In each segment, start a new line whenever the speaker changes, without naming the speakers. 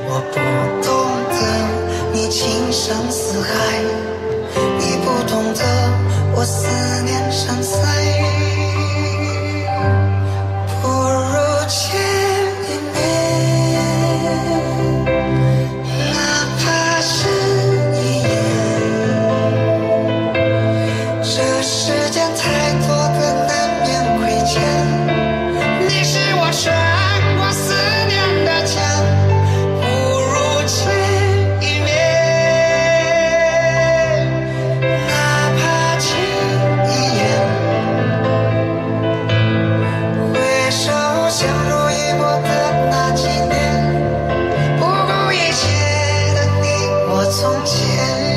我不懂得你情深似海，你不懂得我思念深邃。不如见一面，哪怕是一眼。这世间太多的难免亏欠，你是我胜过思念的剑。不如见一面，哪怕轻一眼。回首相濡以沫的那几年，不顾一切的你我从前。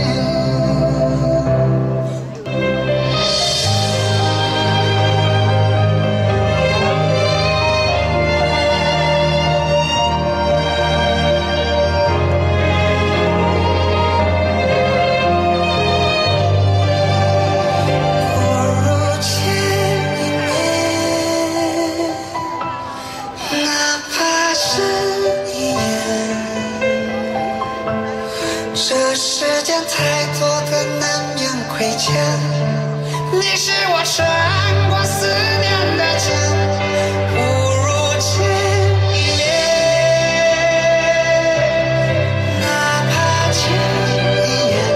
这世间太多的难免亏欠，你是我胜过思念的剑。不如见一面，哪怕轻一眼。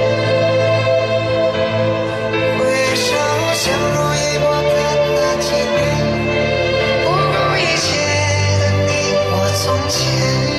回首相濡以沫的那几年，不顾一切的你我从前。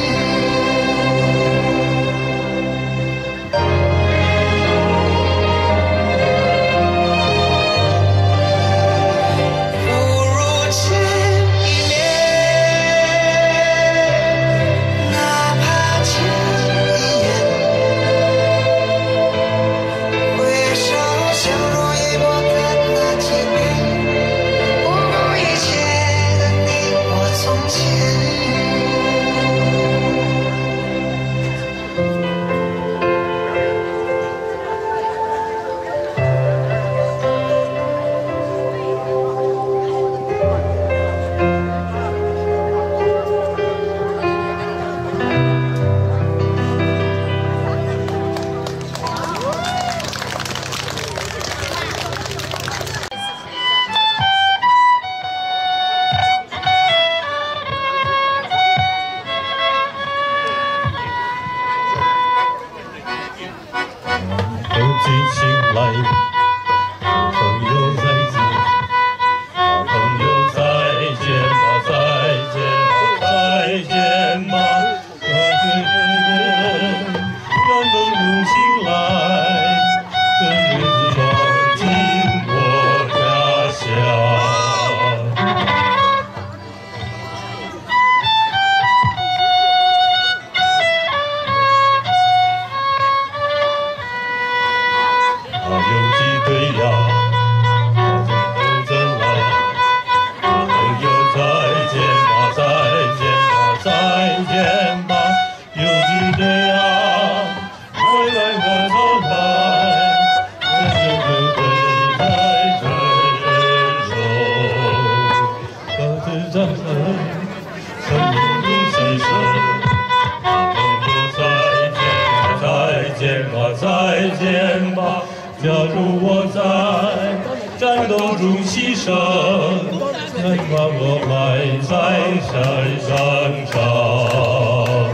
再见吧，假如我在战斗中牺牲，难把我埋在山上上。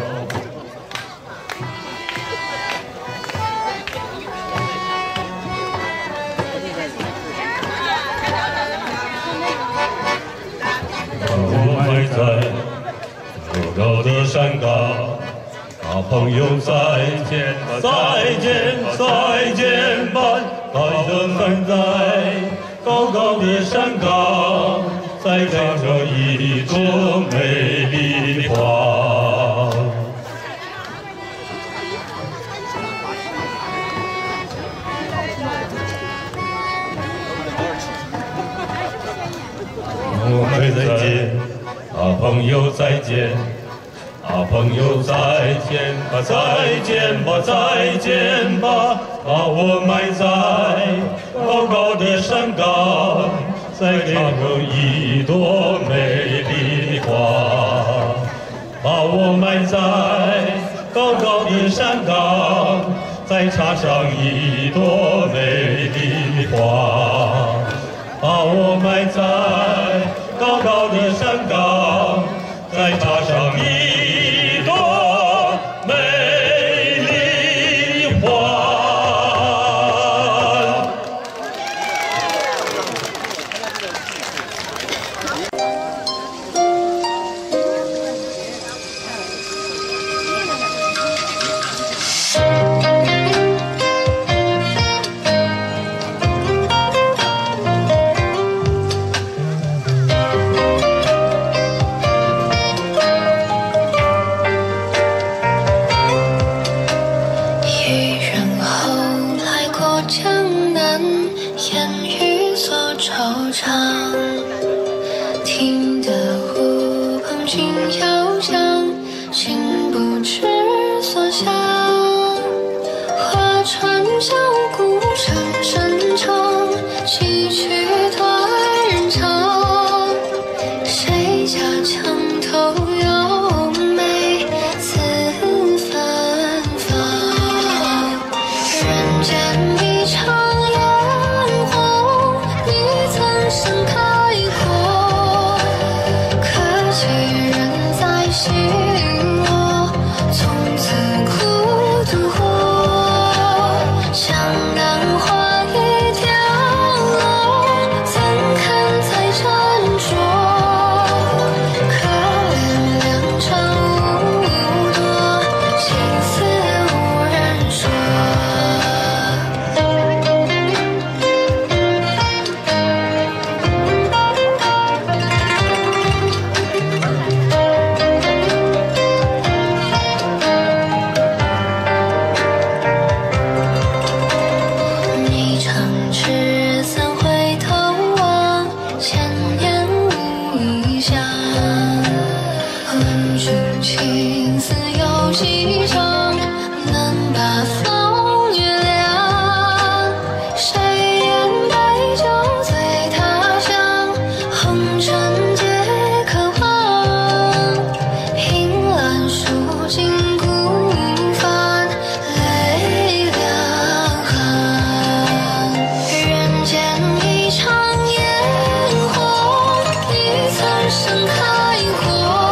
我埋在高高的山岗。啊，朋友再见吧，再见，再见吧，爱的还在高高的山岗，再开着一朵美丽的花。我们再见，啊，朋友再见。啊，朋友再见吧，再见吧，再见吧，把我埋在高高的山岗，再开出一朵美丽的花，把我埋在的山岗，再插上一朵美丽的花，把我埋在高高的山岗，再插上一朵美丽花。
听得乌篷轻摇响，心不知所向。划船小鼓声声唱，戏曲断人肠。谁家墙头有美此芬芳？人间一场烟火，你曾盛开。心我从此苦度过，江南花已凋落，怎堪再斟酌？可怜良辰无多，心思无人说。情丝有几张，能把风月亮。谁言杯酒醉他乡，红尘皆可忘。凭栏书尽孤帆，泪两行。人间一场烟火，你曾盛开过。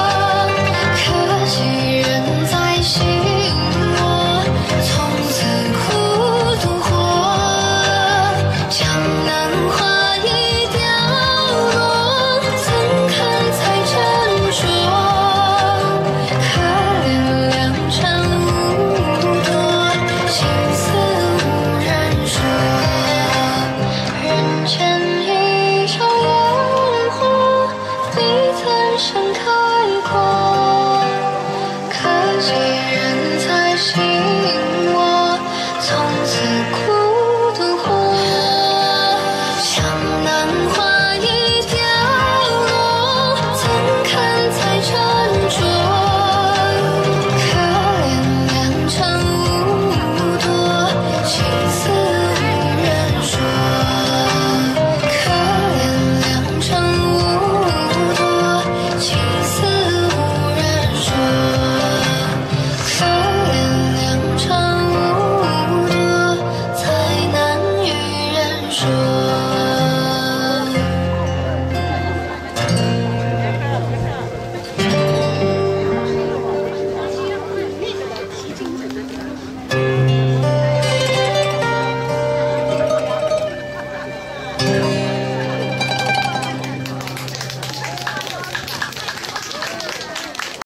心我从此苦度过，江南花已凋落，怎堪再斟酌？可怜良辰无多，心思无人说。人间一场烟火，你曾盛开过。可惜人在心我，从此苦。